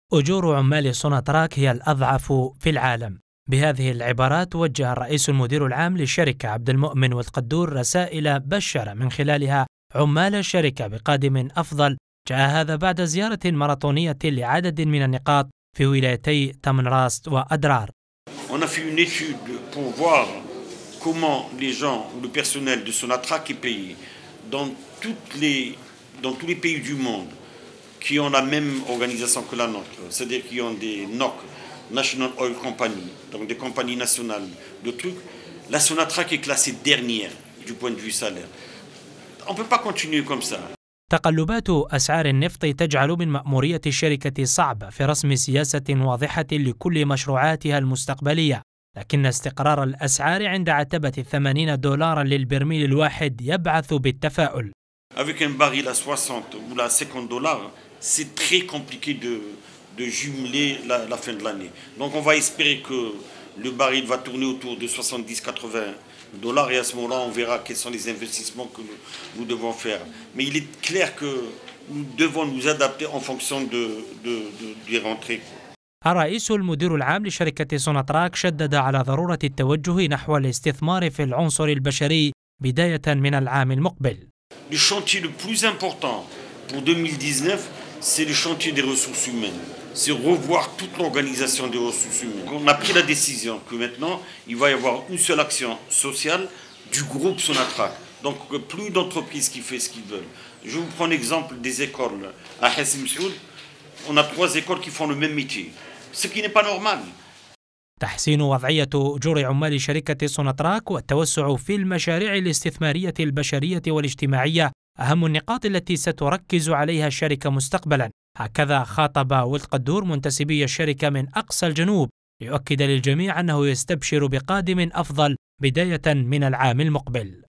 أجور عمال سوناتراك هي الأضعف في العالم. بهذه العبارات وجه الرئيس المدير العام للشركة عبد المؤمن والقدور رسائل بشر من خلالها عمال الشركة بقادم أفضل. جاء هذا بعد زيارة ماراثونية لعدد من النقاط في ولايتي تامنراست وأدرار. On a fait une étude pour voir comment les gens ou le personnel de Sonatrach est payé dans tous les pays du monde qui ont la même organisation que la nôtre, c'est-à-dire qui ont des NOC, National Oil Company, donc des compagnies nationales de trucs. La Sonatrach est classée dernière du point de vue salaire. On ne peut pas continuer comme ça. تقلبات أسعار النفط تجعل من مأمورية الشركة صعبة في رسم سياسة واضحة لكل مشروعاتها المستقبلية، لكن استقرار الأسعار عند عتبة $80 للبرميل الواحد يبعث بالتفاؤل. Avec un baril à 60 ou à 50 dollars, c'est très compliqué de jumeler la fin de l'année. Donc on va espérer que le baril va tourner autour de 70-80 $ et à ce moment-là on verra quels sont les investissements que nous devons faire. Mais il est clair que nous devons nous adapter en fonction des rentrées. الرئيس المدير العام لشركة سوناتراك شدد على ضرورة التوجه نحو الاستثمار في العنصر البشري بداية من العام المقبل. Le chantier le plus important pour 2019, c'est le chantier des ressources humaines. C'est revoir toute l'organisation des ressources humaines. On a pris la décision que maintenant, il va y avoir une seule action sociale du groupe Sonatrach. Donc, plus d'entreprises qui font ce qu'ils veulent. Je vous prends l'exemple des écoles. À Hassim Saoud, on a 3 écoles qui font le même métier. Ce qui n'est pas normal. تحسين وضعية أجور عمال شركة سوناتراك والتوسع في المشاريع الاستثمارية البشرية والاجتماعية أهم النقاط التي ستركز عليها الشركة مستقبلا. هكذا خاطب والقدور منتسبي الشركة من أقصى الجنوب ليؤكد للجميع أنه يستبشر بقادم أفضل بداية من العام المقبل.